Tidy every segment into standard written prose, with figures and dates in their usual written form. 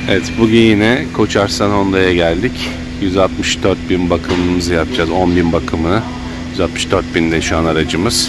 Evet, bugün yine Koçarslan Honda'ya geldik. 164.000 bakımımızı yapacağız. 10.000 bakımı. 164.000'de şu an aracımız.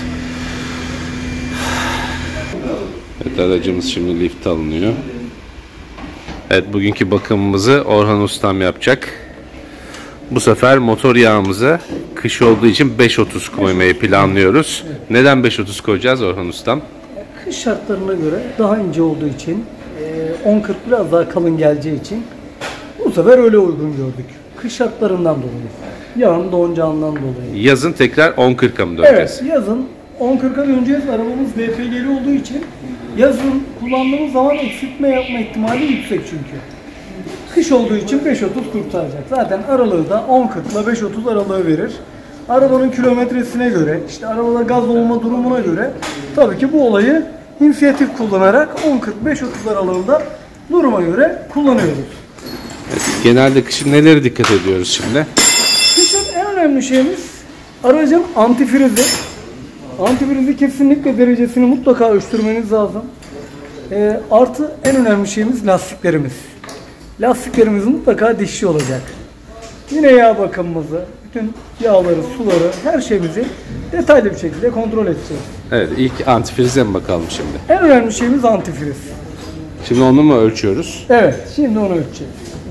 Evet, aracımız şimdi lift alınıyor. Evet, bugünkü bakımımızı Orhan Ustam yapacak. Bu sefer motor yağımıza kış olduğu için 5.30 koymayı planlıyoruz. Neden 5.30 koyacağız Orhan Ustam? Kış şartlarına göre daha ince olduğu için, 10-40 biraz daha kalın geleceği için bu sefer öyle uygun gördük. Kış şartlarından dolayı. Yağın donacağından dolayı. Yazın tekrar 10.40'a mı döneceğiz? Evet, yazın 10.40'a döneceğiz. Arabamız DPG'li olduğu için yazın kullandığımız zaman eksiltme yapma ihtimali yüksek çünkü. Kış olduğu için 5.30 kurtaracak. Zaten aralığı da 10.40 ile 5.30 aralığı verir. Arabanın kilometresine göre, işte arabada gaz olma durumuna göre tabii ki bu olayı inisiyatif kullanarak 10.40-5.30 aralığında duruma göre kullanıyoruz. Evet, genelde kışın neleri dikkat ediyoruz şimdi? Kışın en önemli şeyimiz aracın antifrizi. Antifrizi kesinlikle derecesini mutlaka ölçtürmeniz lazım. Artı en önemli şeyimiz lastiklerimiz. Lastiklerimiz mutlaka dişli olacak. Yine yağ bakımımızı, bütün yağları, suları, her şeyimizi detaylı bir şekilde kontrol edeceğiz. Evet, ilk antifrize mi bakalım şimdi? En önemli şeyimiz antifriz. Şimdi onu mu ölçüyoruz? Evet, şimdi onu ölçeceğiz.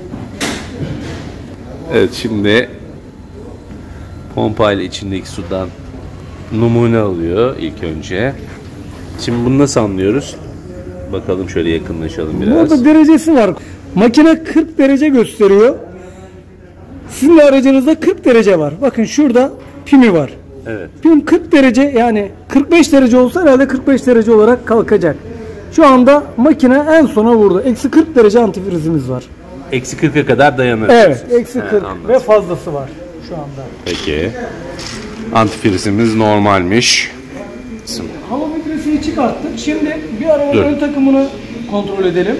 Evet, şimdi pompayla içindeki sudan numune alıyor ilk önce. Şimdi bunu nasıl anlıyoruz? Bakalım, şöyle yakınlaşalım biraz. Burada derecesi var. Makine 40 derece gösteriyor. Sizin de aracınızda 40 derece var. Bakın şurada pimi var. Evet. Pim 40 derece, yani 45 derece olsa herhalde 45 derece olarak kalkacak. Şu anda makine en sona vurdu. Eksi 40 derece antifrizimiz var. Eksi 40'a kadar dayanır. Evet, eksi 40 anladım. ve fazlası var şu anda. Peki. Antifrizimiz normalmiş. Hava filtresini çıkarttık. Şimdi bir arabanın ön takımını kontrol edelim.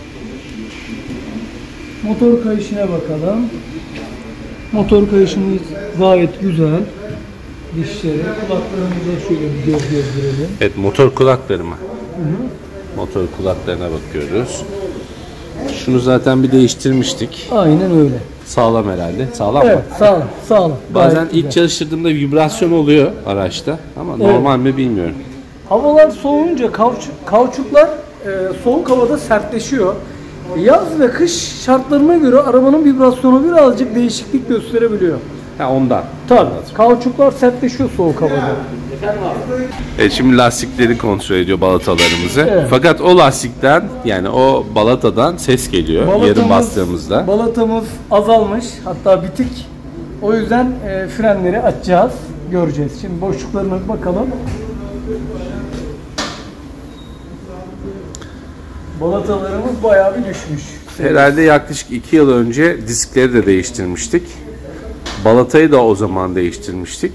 Motor kayışına bakalım. Motor kayışımız gayet güzel. Dişleri, kulaklarımıza şöyle bir göz gezdirelim. Evet, motor kulakları mı? Motor kulaklarına bakıyoruz. Şunu zaten bir değiştirmiştik. Aynen öyle. Sağlam herhalde. Sağlam mı? Evet, sağlam, sağlam. Bazen Gayet ilk güzel. çalıştırdığımda vibrasyon oluyor araçta ama normal mi bilmiyorum. Havalar soğuyunca kauçuklar soğuk havada sertleşiyor. Yaz ve kış şartlarına göre arabanın vibrasyonu birazcık değişiklik gösterebiliyor. Ha, ondan. Tabii. Kauçuklar sertleşiyor soğuk havada. Evet, şimdi lastikleri kontrol ediyor, balatalarımızı. Evet. Fakat o lastikten, yani o balatadan ses geliyor yarım bastığımızda. Balatamız azalmış, hatta bitik. O yüzden frenleri açacağız, göreceğiz. Şimdi boşluklarına bakalım. Balatalarımız bayağı bir düşmüş. Herhalde yaklaşık 2 yıl önce diskleri de değiştirmiştik. Balatayı da o zaman değiştirmiştik.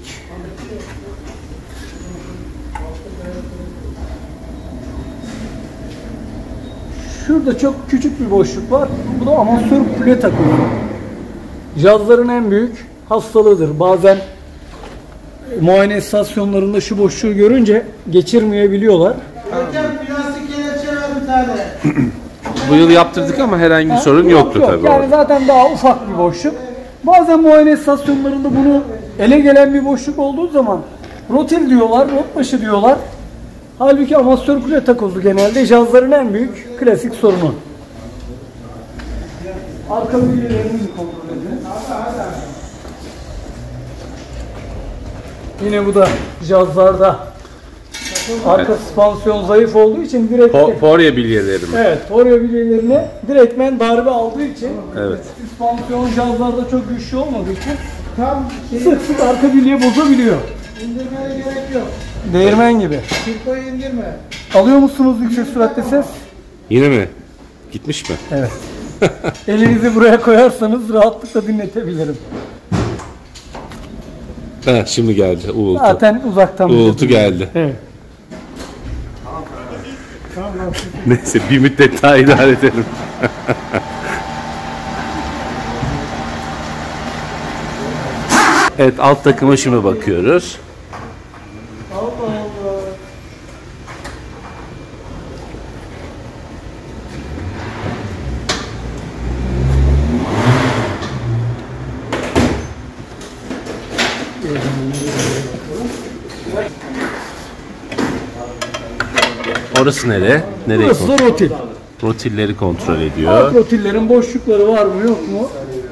Şurada çok küçük bir boşluk var. Bu da amatör kule takımı. Cazların en büyük hastalığıdır. Bazen muayene istasyonlarında şu boşluğu görünce geçirmeyebiliyorlar. Plastik kelepçe var bir tane. Bu yıl yaptırdık ama herhangi bir sorun yoktu tabii. Yani zaten daha ufak bir boşluk. Bazen muayene istasyonlarında bunu ele gelen bir boşluk olduğu zaman rotil diyorlar, rot başı diyorlar. Halbuki amatör kule takozu genelde cazların en büyük klasik sorunu. Arka bilyelerimizi kontrol edelim. Yine bu da cazlarda arka süspansiyon zayıf olduğu için direkt Porya bilyeleri mi? evet, torya bilyelerine direktmen darbe aldığı için Evet. süspansiyon cazlarda çok güçlü olmadığı için Tam sık sık arka bilye bozabiliyor. indirmeye gerek yok. Değirmen gibi. Kirkoyu indirme. Alıyor musunuz yüksek süratte ses? Yine mi? Gitmiş mi? Evet. Elinizi buraya koyarsanız rahatlıkla dinletebilirim. Ha, şimdi geldi uğultu. Zaten uzaktan Uğultu geldi. Evet. Neyse, bir müddet daha idare edelim. Evet, alt takıma şimdi bakıyoruz. Allah Allah. Orası nereye? Nereye Burası da rotil. Rotilleri kontrol ediyor. Alt rotillerin boşlukları var mı yok mu?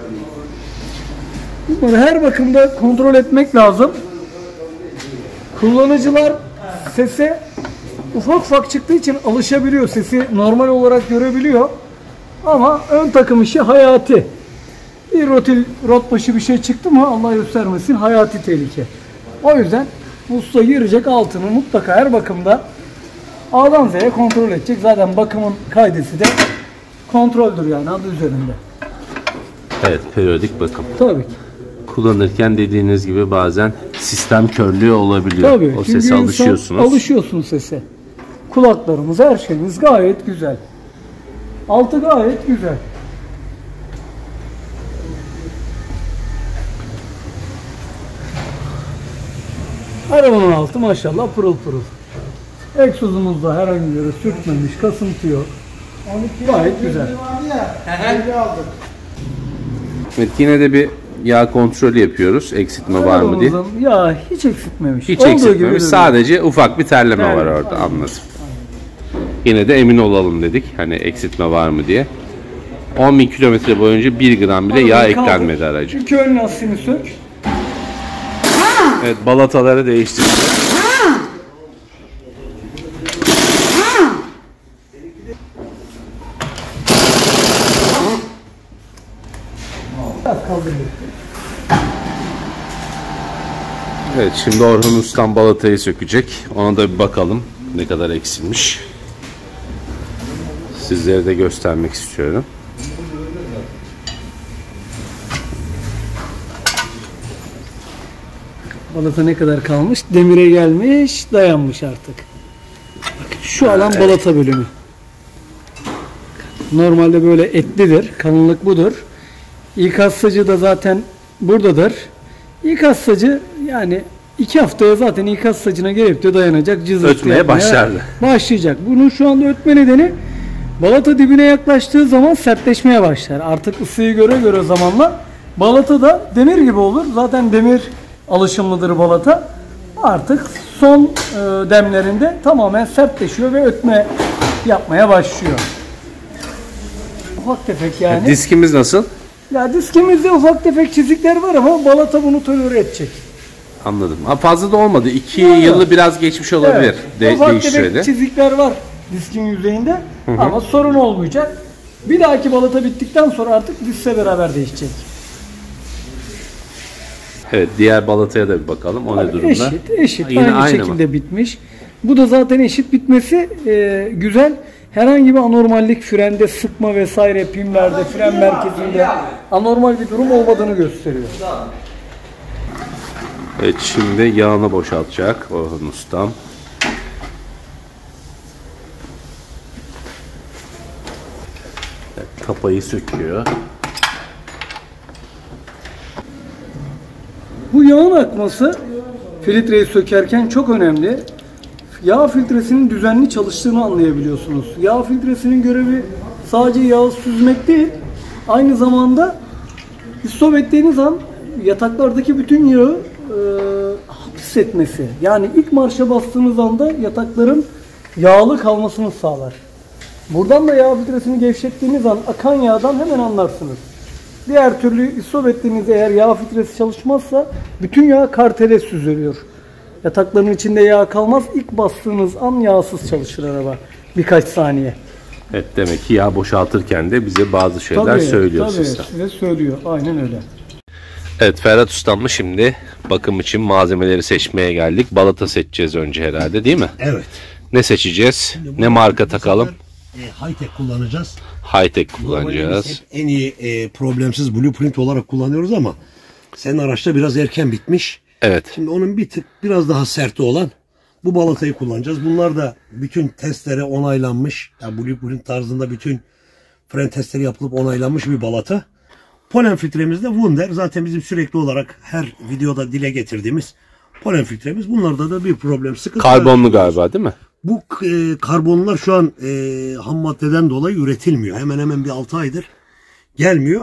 Bunları her bakımda kontrol etmek lazım. Kullanıcılar sese ufak ufak çıktığı için alışabiliyor. Sesi normal olarak görebiliyor. Ama ön takım işi hayati. Bir rotil, rot başı bir şey çıktı mı Allah göstermesin hayati tehlike. O yüzden usta girecek altını mutlaka her bakımda A'dan Z'ye kontrol edecek. Zaten bakımın kaidesi de kontroldür yani adı üzerinde. Evet, periyodik bakım. Tabii ki. Kullanırken dediğiniz gibi bazen sistem körlüğü olabiliyor. Tabii. O Çünkü sese insan alışıyorsunuz. alışıyorsun sese. Kulaklarımız, her şeyimiz gayet güzel. Altı gayet güzel. Arabanın altı maşallah pırıl pırıl. Egzozumuzda herhangi bir yere sürtmemiş, kasıntı yok. 12 Gayet güzel. vardı ya. Öyle aldık. Evet, yine de bir yağ kontrolü yapıyoruz. Eksiltme var mı diye. Arabamızın yağı hiç eksiltmemiş. Hiç Olduğu gibi eksiltmemiş. duruyor. Sadece ufak bir terleme var Terleme. orada, anladım. Yine de emin olalım dedik. Hani eksiltme var mı diye. 10.000 kilometre boyunca 1 gram bile yağ Arabayı kaldır. eklenmedi aracı. İki ön lastiğini sök. Evet, balataları değiştirdik. Biraz kaldırdık. Evet, şimdi Orhun Ustam balatayı sökecek. Ona da bir bakalım ne kadar eksilmiş. Sizlere de göstermek istiyorum. Balata ne kadar kalmış? Demire gelmiş, dayanmış artık. Bakın şu alan balata bölümü. Normalde böyle etlidir. Kalınlık budur. İkaz sacı da zaten buradadır. İkaz sacı yani 2 haftaya zaten ikaz sacına gelip de dayanacak. Cızırtı Ötmeye yapmaya başlardı. Başlayacak. Bunun şu anda ötme nedeni balata dibine yaklaştığı zaman sertleşmeye başlar. Artık ısıyı göre göre zamanla balata da demir gibi olur. Zaten demir alışımlıdır balata. Artık son demlerinde tamamen sertleşiyor ve ötme yapmaya başlıyor. Ufak tefek yani. Diskimiz nasıl? Ya diskimizde ufak tefek çizikler var ama balata bunu tolere edecek. Anladım. Ha, fazla da olmadı. 2 Yok. yılı biraz geçmiş olabilir. Evet. Ufak tefek Değiştireli. çizikler var diskin yüzeyinde ama sorun olmayacak. Bir dahaki balata bittikten sonra artık diskle beraber değişecek. Evet, diğer balataya da bir bakalım. O ne durumda? Eşit. Yine Aynı aynı mı? şekilde bitmiş. Bu da zaten eşit bitmesi güzel. Herhangi bir anormallik frende sıkma vesaire pimlerde, fren merkezinde anormal bir durum olmadığını gösteriyor. Evet, şimdi yağını boşaltacak Orhun Ustam. Evet, tapayı söküyor. Bu yağın akması filtreyi sökerken çok önemli. Yağ filtresinin düzenli çalıştığını anlayabiliyorsunuz. Yağ filtresinin görevi sadece yağı süzmek değil, aynı zamanda stop ettiğiniz an yataklardaki bütün yağı hapsetmesi. Yani ilk marşa bastığınız anda yatakların yağlı kalmasını sağlar. Buradan da yağ filtresini gevşettiğiniz an akan yağdan hemen anlarsınız. Diğer türlü stop ettiğinizde eğer yağ filtresi çalışmazsa bütün yağ kartere süzülüyor. Yatakların içinde yağ kalmaz. İlk bastığınız an yağsız çalışır araba. Birkaç saniye. Evet, demek ki yağ boşaltırken de bize bazı şeyler söylüyor tabii, sistem. size söylüyor. Aynen öyle. Evet, Ferhat Ustam'la şimdi bakım için malzemeleri seçmeye geldik. Balata seçeceğiz önce herhalde, değil mi? Evet. Ne seçeceğiz? Ne marka takalım? High-tech kullanacağız. High-tech Normalde kullanacağız. biz hep en iyi problemsiz blueprint olarak kullanıyoruz ama senin araçta biraz erken bitmiş. Evet. Şimdi onun bir tık biraz daha serti olan bu balatayı kullanacağız. Bunlar da bütün testlere onaylanmış. Yani blueprint tarzında bütün fren testleri yapılıp onaylanmış bir balata. Polen filtremiz de Wunder. Zaten bizim sürekli olarak her videoda dile getirdiğimiz polen filtremiz. Bunlarda da bir problem, sıkıntı. Karbonlu galiba, değil mi? Bu karbonlar şu an ham maddeden dolayı üretilmiyor. Hemen hemen bir 6 aydır gelmiyor.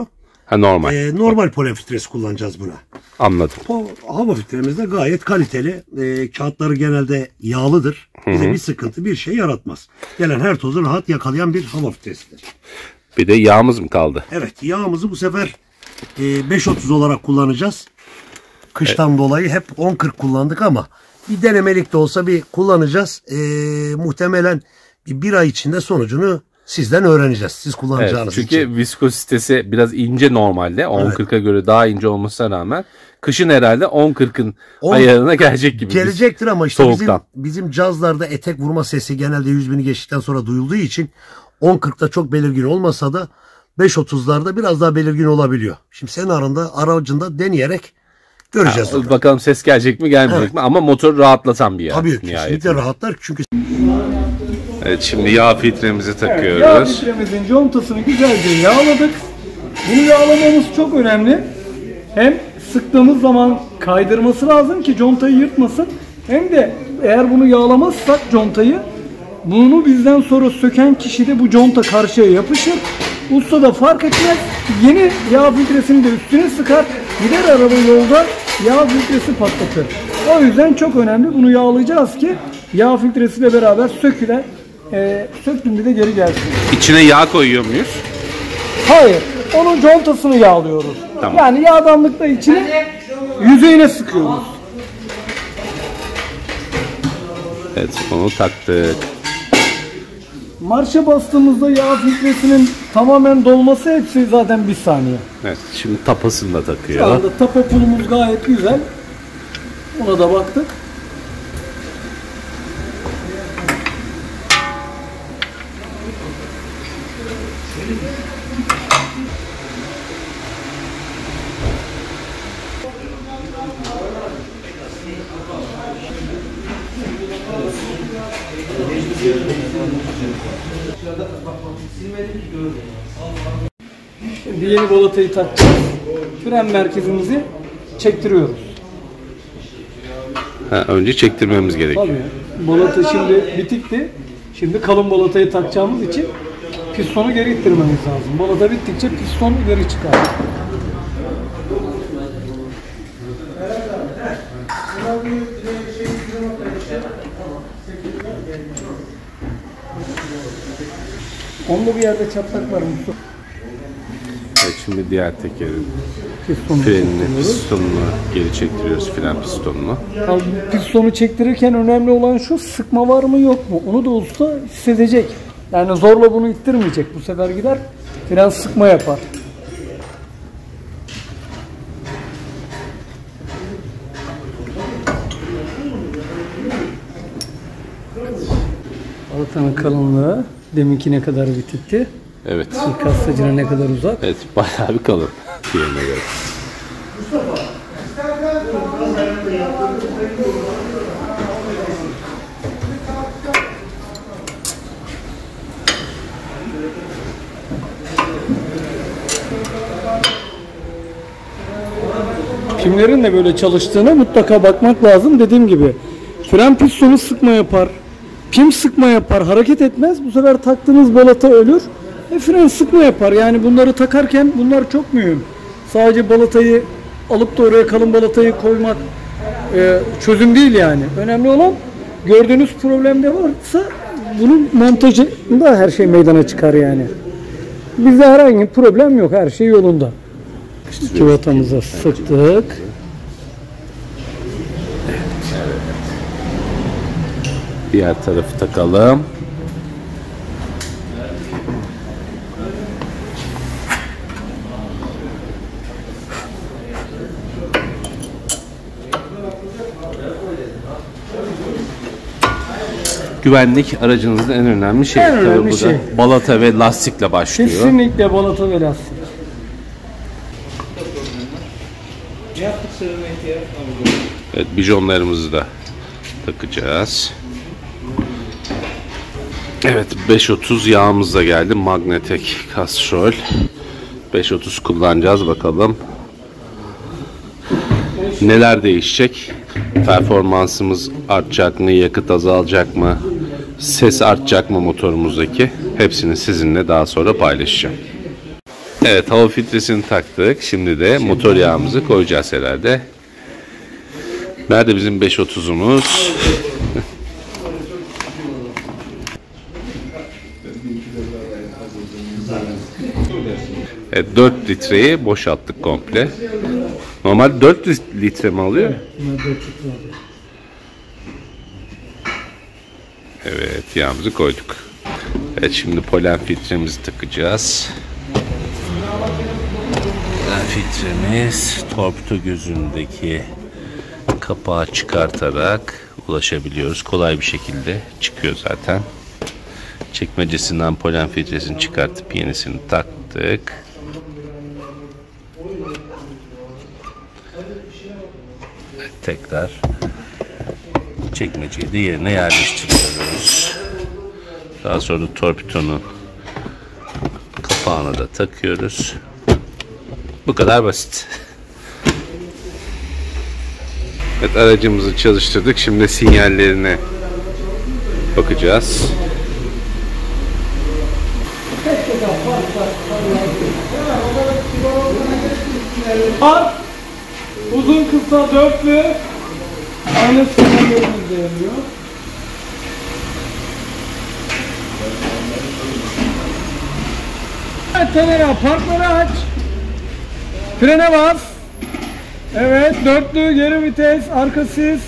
Ha, normal. Normal polen filtresi kullanacağız buna. Anladım. Hava filtremiz de gayet kaliteli. Kağıtları genelde yağlıdır. Bize bir sıkıntı, bir şey yaratmaz. Gelen her tozu rahat yakalayan bir hava filtresidir. Bir de yağımız mı kaldı? Evet, yağımızı bu sefer 530 olarak kullanacağız. Kıştan dolayı hep 10-40 kullandık ama bir denemelik de olsa bir kullanacağız. Muhtemelen bir ay içinde sonucunu sizden öğreneceğiz. Siz kullanacağınız çünkü için. viskozitesi biraz ince normalde. 10-40'a göre daha ince olmasına rağmen kışın herhalde 10-40'ın ayarına gelecek gibi. Gelecektir ama işte soğuktan. bizim cazlarda etek vurma sesi genelde 100.000'i geçtikten sonra duyulduğu için 10-40'da çok belirgin olmasa da 5.30'larda biraz daha belirgin olabiliyor. Şimdi senin aracında deneyerek göreceğiz. Bakalım ses gelecek mi gelmeyecek mi, ama motor rahatlatan bir yağ. Tabii kesinlikle rahatlar çünkü. Evet, şimdi yağ filtremizi takıyoruz. Yağ filtremizin contasını güzelce yağladık. Bunu yağlamamız çok önemli. Hem sıktığımız zaman kaydırması lazım ki contayı yırtmasın. Hem de eğer bunu yağlamazsak contayı, bunu bizden sonra söken kişi de bu conta karşıya yapışır. Usta da fark etmez. Yeni yağ filtresini de üstüne sıkar. Gider araba yolda yağ filtresi patlatır. O yüzden çok önemli. Bunu yağlayacağız ki yağ filtresiyle beraber sökülen, söktüğünde de geri gelsin. İçine yağ koyuyor muyuz? Hayır. Onun contasını yağlıyoruz. Tamam. Yani yağdanlıkla içine, yüzeyine sıkıyoruz. Evet, onu taktık. Marşa bastığımızda yağ filtresinin tamamen dolması hepsi zaten 1 saniye. Evet, şimdi tapasını da Şu takıyor. anda tapa pulumuz gayet güzel. Ona da baktık. Şimdi yeni balatayı takacağız. Fren merkezimizi çektiriyoruz. Önce çektirmemiz gerekiyor. Tabii. Balata şimdi bitikti. Şimdi kalın balatayı takacağımız için pistonu geri ittirmemiz lazım. Balata bittikçe piston geri çıkar. Onda bir yerde çatlak var Mustafa. Evet, şimdi diğer tekerin Pistonu frenini, çektiriyoruz. pistonunu geri çektiriyoruz, fren pistonunu. Tabii pistonu çektirirken önemli olan şu, sıkma var mı yok mu? Onu da usta hissedecek. Yani zorla bunu ittirmeyecek. Bu sefer gider fren sıkma yapar. Balatanın kalınlığı deminkine kadar bitikti. Evet. İkaz ne kadar uzak. Evet, bayağı bir kalın diğerine göre. Kimlerin de böyle çalıştığına mutlaka bakmak lazım. Dediğim gibi fren pistonu sıkma yapar, pim sıkma yapar, hareket etmez. Bu sefer taktığınız balata ölür. Fren sıkma yapar. Yani bunları takarken bunlar çok mühim. Sadece balatayı alıp da oraya kalın balatayı koymak çözüm değil yani. Önemli olan, gördüğünüz problemde varsa bunun montajında her şey meydana çıkar yani. Bizde herhangi bir problem yok. Her şey yolunda. Civatamıza sıktık. Diğer tarafı takalım. Güvenlik aracınızın en önemli şeyi. En önemli bu da şey. balata ve lastikle başlıyor. Kesinlikle balata ve lastik. Evet, bijonlarımızı da takacağız. Evet, 530 yağımız da geldi. Magnetek Castrol. 530 kullanacağız, bakalım. Neler değişecek? Performansımız artacak mı? Yakıt azalacak mı? Ses artacak mı motorumuzdaki? Hepsini sizinle daha sonra paylaşacağım. Evet, hava filtresini taktık. Şimdi de motor yağımızı koyacağız herhalde. Nerede bizim 530'umuz? Evet, 4 litreyi boşalttık komple. Normal 4 litre mi alıyor? Evet, yağımızı koyduk. Evet, şimdi polen filtremizi takacağız. Polen filtremiz torpido gözündeki kapağı çıkartarak ulaşabiliyoruz. Kolay bir şekilde çıkıyor zaten. Çekmecesinden polen filtresini çıkartıp yenisini taktık. Evet, tekrar çekmeceyi de yerine yerleştiriyoruz. Daha sonra torpidonun kapağını da takıyoruz. Bu kadar basit. Evet, aracımızı çalıştırdık. Şimdi sinyallerine bakacağız. Park, uzun kısa dörtlü, aynı sinyallerimiz değerliyor. Evet, kamera, parkları aç. Frene bas. Evet, dörtlü, geri vites, arka sis.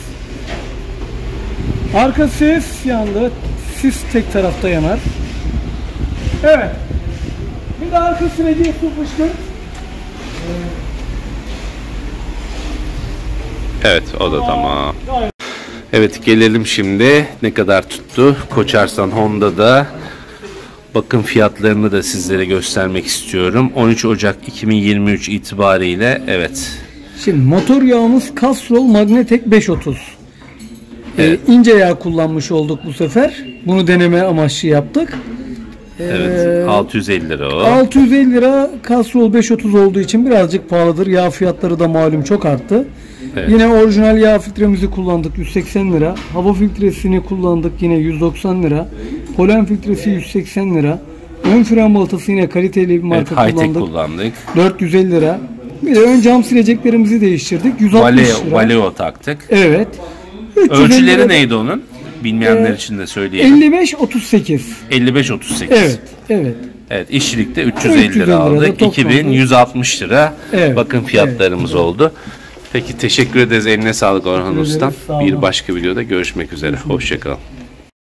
Arka sis yandı. Sis tek tarafta yanar. Evet. Bir de arka sileceği su fışkırt. Evet, o da tamam. Evet, gelelim şimdi ne kadar tuttu. Koçarsan Honda'da bakım fiyatlarını da sizlere göstermek istiyorum. 13 Ocak 2023 itibariyle evet. Şimdi motor yağımız Castrol Magnetek 530. Evet. İnce yağ kullanmış olduk bu sefer. Bunu deneme amaçlı yaptık. Evet, 650 lira o. 650 lira Castrol 530 olduğu için birazcık pahalıdır. Yağ fiyatları da malum çok arttı. Evet. Yine orijinal yağ filtremizi kullandık 180 lira. Hava filtresini kullandık yine 190 lira. Polen filtresi 180 lira. Ön fren balatası yine kaliteli bir marka Evet, high-tech kullandık. kullandık. 450 lira. Bir de ön cam sileceklerimizi değiştirdik. 160 lira. Valeo taktık. Evet. 350 Ölçüleri lira. neydi onun? Bilmeyenler için de söyleyelim. 55-38. 55-38. Evet. Evet. Evet, işçilikte 350 350 lira aldık. toplamda. 2160 lira Evet, bakım fiyatlarımız oldu. Peki, teşekkür ederiz. Eline sağlık Orhan Teşekkür Ustam. ederiz, sağ olun. Bir başka videoda görüşmek üzere. Hoşça kalın.